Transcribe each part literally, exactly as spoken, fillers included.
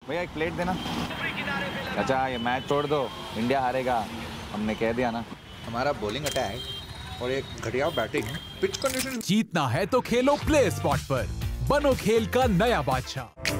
भैया एक प्लेट देना। अच्छा ये मैच छोड़ दो, इंडिया हारेगा, हमने कह दिया ना। हमारा बॉलिंग अटैक और एक घटिया बैटिंग, पिच कंडीशन। जीतना है तो खेलो प्ले स्पॉट पर, बनो खेल का नया बादशाह।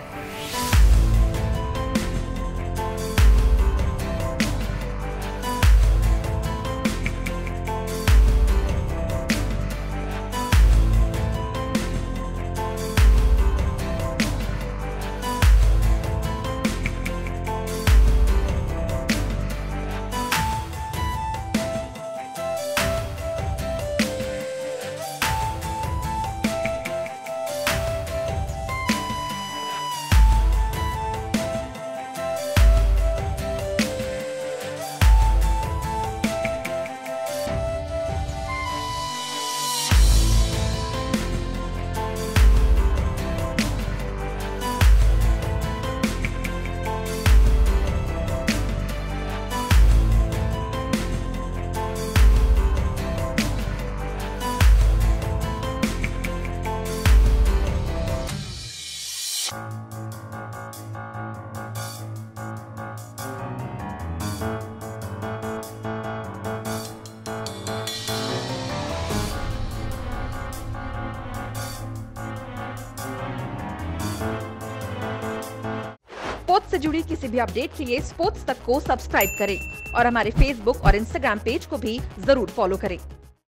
स्पोर्ट्स से जुड़ी किसी भी अपडेट के लिए स्पोर्ट्स तक को सब्सक्राइब करें और हमारे फेसबुक और इंस्टाग्राम पेज को भी जरूर फॉलो करें।